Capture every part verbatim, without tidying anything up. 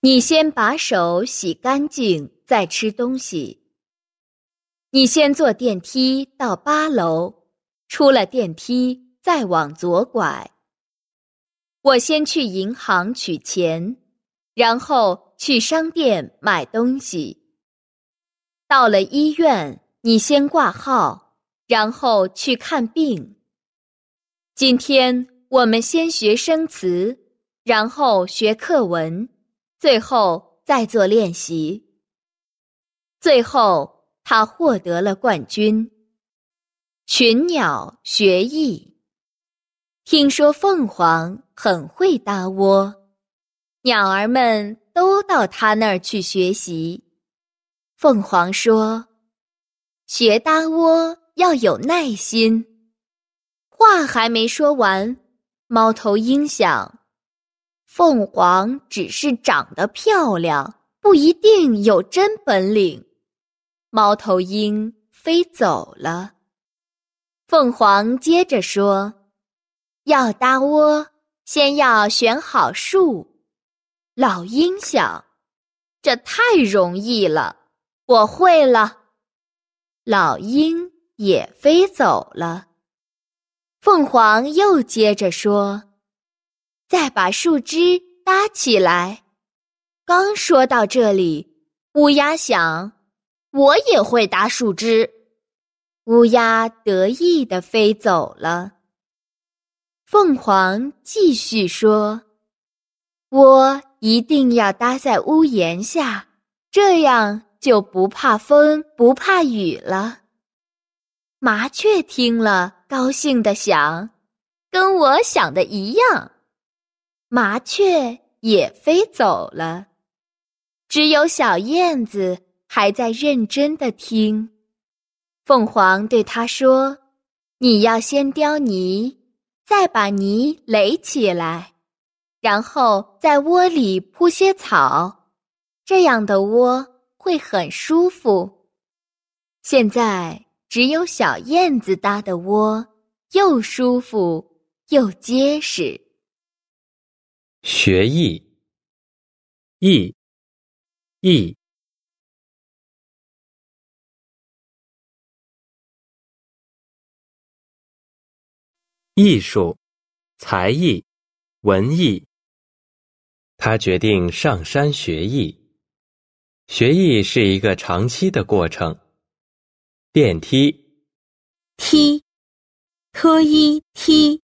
你先把手洗干净，再吃东西。你先坐电梯到八楼，出了电梯再往左拐。我先去银行取钱，然后去商店买东西。到了医院，你先挂号，然后去看病。今天我们先学生词，然后学课文，最后再做练习。最后，他获得了冠军。群鸟学艺。听说凤凰很会搭窝，鸟儿们都到他那儿去学习。凤凰说：“学搭窝要有耐心。”话还没说完，猫头鹰想，凤凰只是长得漂亮，不一定有真本领。猫头鹰飞走了。凤凰接着说，要搭窝，先要选好树。老鹰想，这太容易了，我会了。老鹰也飞走了。凤凰又接着说，再把树枝搭起来。刚说到这里，乌鸦想，我也会搭树枝。乌鸦得意地飞走了。凤凰继续说，窝一定要搭在屋檐下，这样就不怕风，不怕雨了。麻雀听了，高兴地想，跟我想的一样。麻雀也飞走了。只有小燕子还在认真地听。凤凰对它说，你要先雕泥，再把泥垒起来，然后在窝里铺些草，这样的窝会很舒服。现在只有小燕子搭的窝，又舒服又结实。 学艺，艺，艺。艺术、才艺、文艺。他决定上山学艺。学艺是一个长期的过程。电梯， 梯，特一梯。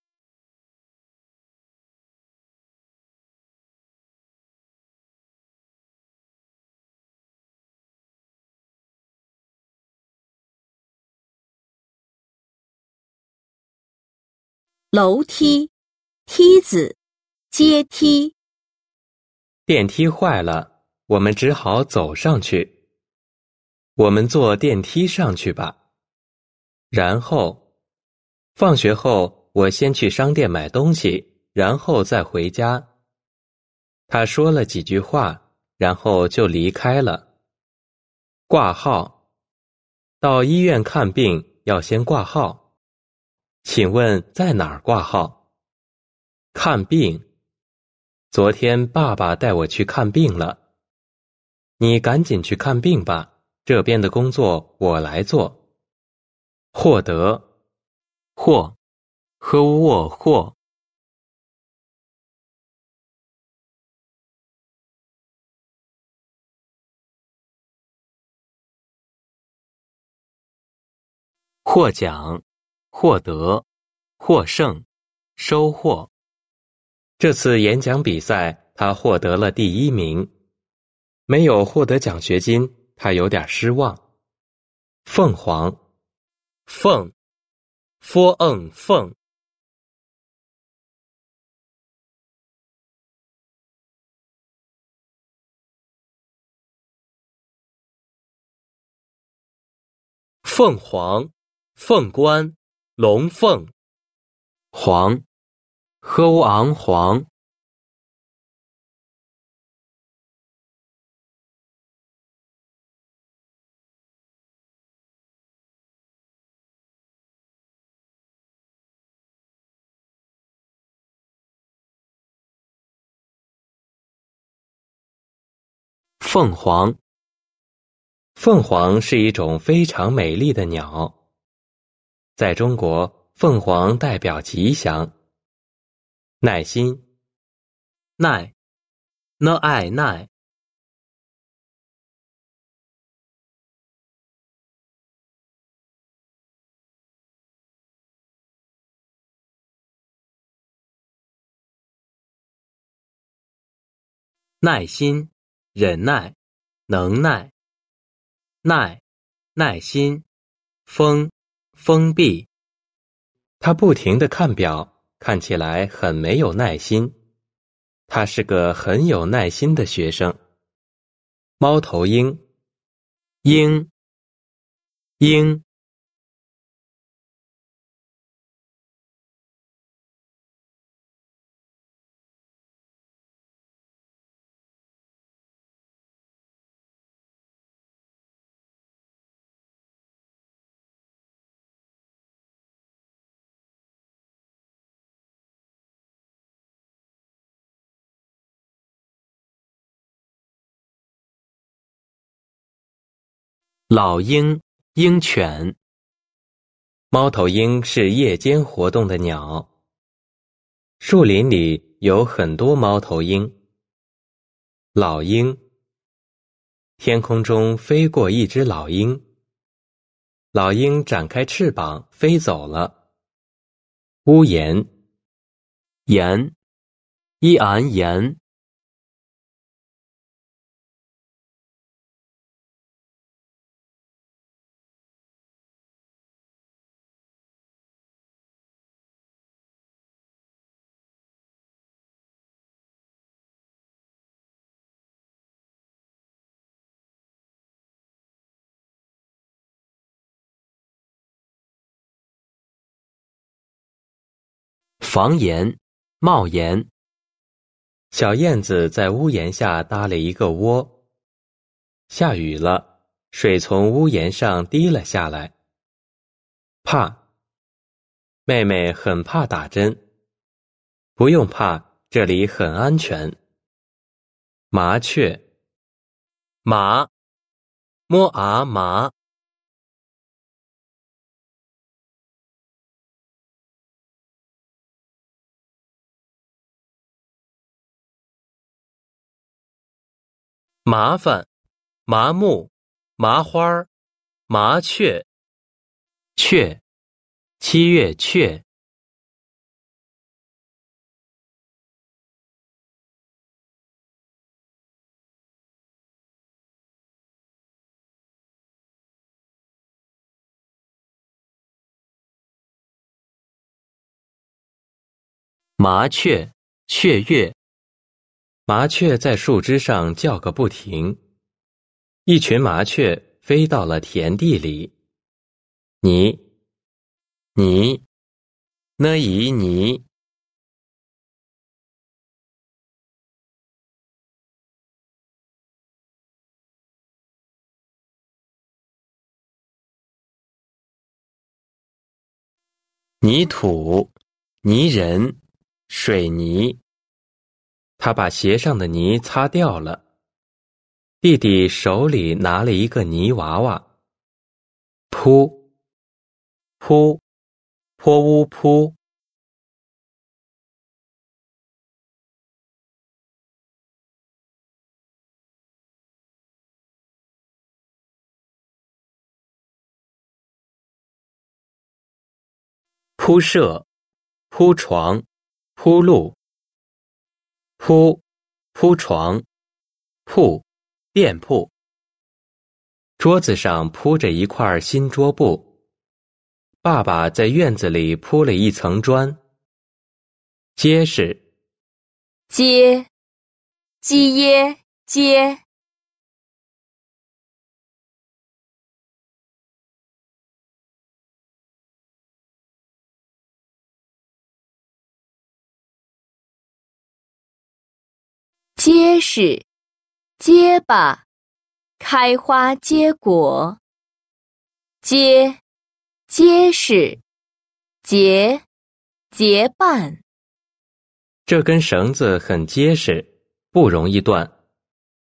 楼梯，梯子，阶梯。 电梯坏了，我们只好走上去。我们坐电梯上去吧。然后，放学后我先去商店买东西，然后再回家。他说了几句话，然后就离开了。挂号，到医院看病要先挂号。请问在哪儿挂号？看病。昨天爸爸带我去看病了。你赶紧去看病吧，这边的工作我来做。获得，获，和沃获。获奖，获得，获胜，收获。这次演讲比赛，他获得了第一名。没有获得奖学金，他有点失望。凤凰，凤 ，f n 凤。凤凰，凤冠，龙凤。黄 ，h ang 黄。 凤凰。凤凰是一种非常美丽的鸟。在中国，凤凰代表吉祥。耐心，耐，n ai 耐。耐心，忍耐，能耐。耐，耐心，封，封闭。他不停地看表，看起来很没有耐心。他是个很有耐心的学生。猫头鹰，鹰，鹰。老鹰，鹰犬。猫头鹰是夜间活动的鸟。树林里有很多猫头鹰。老鹰，天空中飞过一只老鹰。老鹰展开翅膀飞走了。屋檐，檐，一俺檐。房檐，帽檐。小燕子在屋檐下搭了一个窝。下雨了，水从屋檐上滴了下来。怕，妹妹很怕打针。不用怕，这里很安全。麻雀，麻，摸啊麻。麻烦，麻木，麻花儿，麻雀。雀，七月雀。麻雀，雀跃。麻雀在树枝上叫个不停。一群麻雀飞到了田地里。泥，泥，呢宜泥。泥土，泥人，水泥。他把鞋上的泥擦掉了。弟弟手里拿了一个泥娃娃。扑，扑，泼乌扑。铺设，铺床，铺路。铺，铺床，铺，店铺。桌子上铺着一块新桌布。爸爸在院子里铺了一层砖。结实， 接，鸡耶接。结实，结巴，开花结果。结，结实，结，结伴。 这根绳子很结实，不容易断。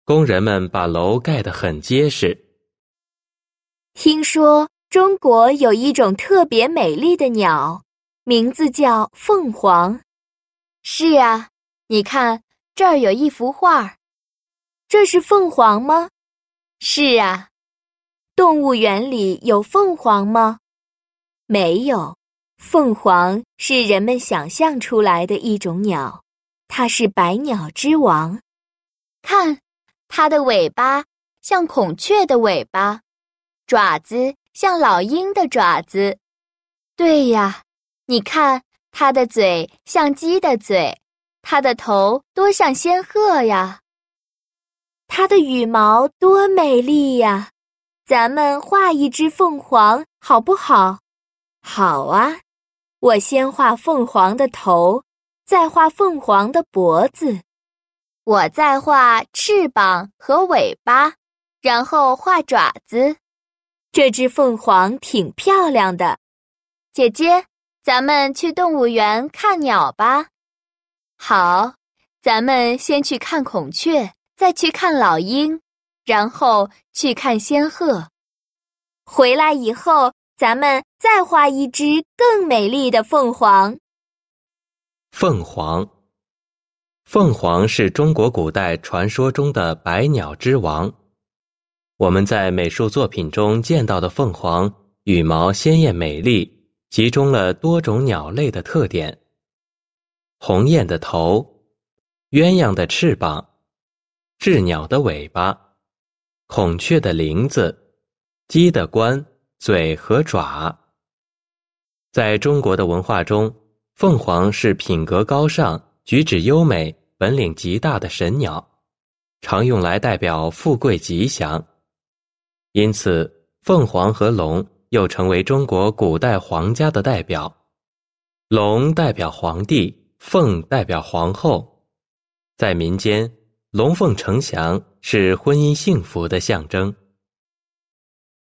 工人们把楼盖得很结实。 听说中国有一种特别美丽的鸟，名字叫凤凰。是啊，你看，这儿有一幅画。这是凤凰吗？是啊。动物园里有凤凰吗？没有，凤凰是人们想象出来的一种鸟，它是百鸟之王。看，它的尾巴像孔雀的尾巴，爪子像老鹰的爪子。对呀，你看，它的嘴像鸡的嘴，它的头多像仙鹤呀。它的羽毛多美丽呀！咱们画一只凤凰好不好？好啊，我先画凤凰的头，再画凤凰的脖子，我再画翅膀和尾巴，然后画爪子。这只凤凰挺漂亮的。姐姐，咱们去动物园看鸟吧。好，咱们先去看孔雀，再去看老鹰，然后去看仙鹤。回来以后，咱们再画一只更美丽的凤凰。 凤凰，凤凰是中国古代传说中的百鸟之王。我们在美术作品中见到的凤凰，羽毛鲜艳美丽，集中了多种鸟类的特点：鸿雁的头，鸳鸯的翅膀，雉鸟的尾巴，孔雀的翎子，鸡的冠、嘴和爪。在中国的文化中，凤凰是品格高尚、举止优美、本领极大的神鸟，常用来代表富贵吉祥。因此，凤凰和龙又成为中国古代皇家的代表。龙代表皇帝，凤代表皇后。在民间，龙凤呈祥是婚姻幸福的象征。